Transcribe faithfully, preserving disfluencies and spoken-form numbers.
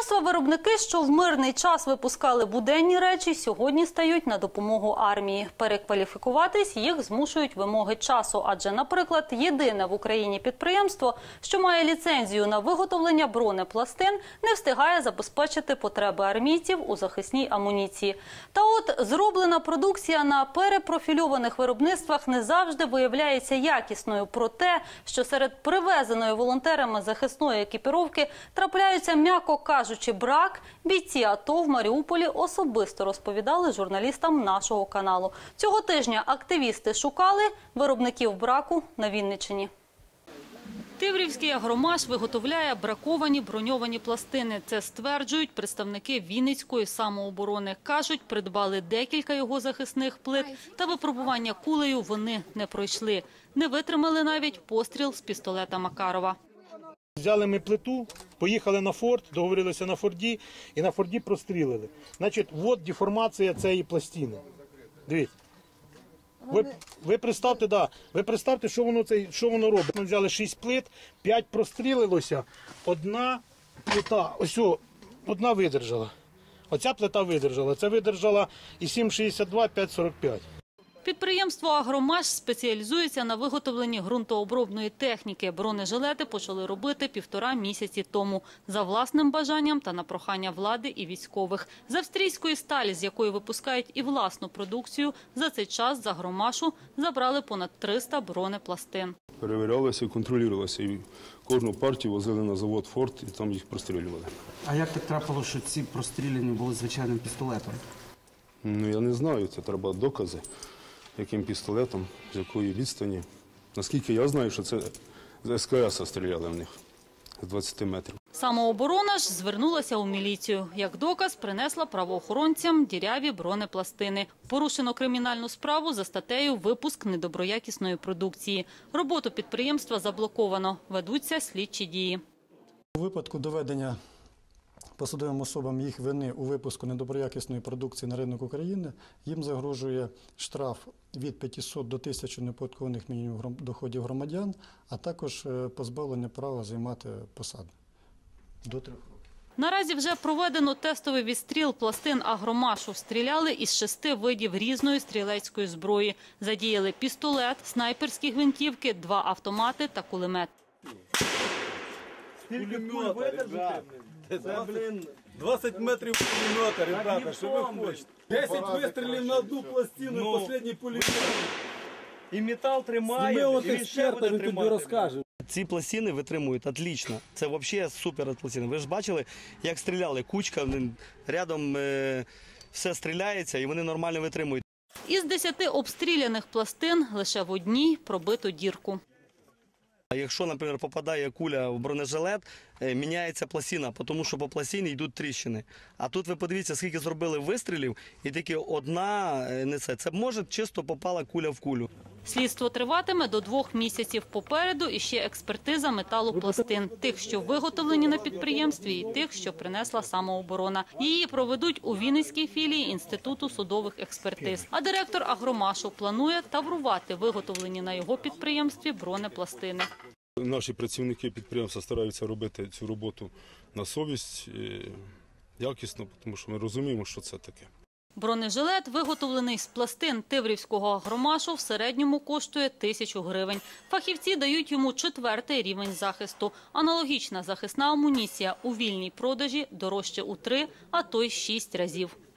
Підприємства-виробники, що в мирний час випускали буденні речі, сьогодні стають на допомогу армії. Перекваліфікуватись їх змушують вимоги часу. Адже, наприклад, єдине в Україні підприємство, що має ліцензію на виготовлення бронепластин, не встигає забезпечити потреби армійців у захисній амуніції. Та от зроблена продукція на перепрофільованих виробництвах не завжди виявляється якісною. Про те, що серед привезеної волонтерами захисної екіпіровки трапляються, м'яко кажучи, брак, бійці АТО в Маріуполі особисто розповідали журналістам нашого каналу. Цього тижня активісти шукали виробників браку на Вінниччині. Тиврівський агромаш виготовляє браковані броньовані пластини. Це стверджують представники Вінницької самооборони. Кажуть, придбали декілька його захисних плит, та випробування кулею вони не пройшли. Не витримали навіть постріл з пістолета Макарова. Взяли ми плиту, поїхали на форт, договорилися на форді і на форді прострілили. Значить, от деформація цієї пластини. Дивіться. Ви, ви представте, да, ви представте, що воно, це, що воно робить. Ми взяли шість плит, п'ять прострілилося, одна плита, ось о, одна видержала. Оця плита видержала. Це видержала і сім шістдесят два, п'ять сорок п'ять. Підприємство «Агромаш» спеціалізується на виготовленні ґрунтообробної техніки. Бронежилети почали робити півтора місяці тому. За власним бажанням та на прохання влади і військових. З австрійської сталі, з якої випускають і власну продукцію, за цей час з «Агромашу» забрали понад триста бронепластин. Перевірялося і контролювалося. І кожну партію возили на завод «Форт» і там їх прострілювали. А як так трапилося, що ці простріляні були звичайним пістолетом? Ну, я не знаю, це треба докази. Яким пістолетом, з якої відстані. Наскільки я знаю, що це з ес ка ес стріляли в них з двадцяти метрів. Самооборона ж звернулася у міліцію. Як доказ принесла правоохоронцям діряві бронепластини. Порушено кримінальну справу за статтею «Випуск недоброякісної продукції». Роботу підприємства заблоковано. Ведуться слідчі дії. У випадку доведення посадовим особам їх вини у випуску недоброякісної продукції на ринок України, їм загрожує штраф від п'ятисот до тисячі неоподаткованих мінімумів доходів громадян, а також позбавлення права займати посади до трьох років. Наразі вже проведено тестовий відстріл пластин «Агромашу». Стріляли із шести видів різної стрілецької зброї. Задіяли пістолет, снайперські гвинтівки, два автомати та кулемет. Пулемета, ребята. Це, блін, двадцять метрів пулемета, ребята, що ви хочете? десять вистрілів на одну пластину, ну, і останній пулемет. І метал тримає, Зніми от і експерта, він тобі розкаже. Ці пластини витримують отлично. Це взагалі супер пластини. Ви ж бачили, як стріляли, кучка, рядом е, все стріляється і вони нормально витримують. Із десяти обстріляних пластин лише в одній пробито дірку. А якщо, наприклад, попадає куля в бронежилет, міняється пластина, тому що по пластині йдуть тріщини. А тут ви подивіться, скільки зробили вистрілів, і тільки одна не це. Це може чисто попала куля в кулю. Слідство триватиме до двох місяців. Попереду іще експертиза металу пластин. Тих, що виготовлені на підприємстві, і тих, що принесла самооборона. Її проведуть у Вінницькій філії Інституту судових експертиз. А директор «Агромашу» планує таврувати виготовлені на його підприємстві бронепластини. Наші працівники підприємства стараються робити цю роботу на совість, якісно, тому що ми розуміємо, що це таке. Бронежилет, виготовлений з пластин Тиврівського «Агромашу», в середньому коштує тисячу гривень. Фахівці дають йому четвертий рівень захисту. Аналогічна захисна амуніція у вільній продажі дорожче у три, а то й шість разів.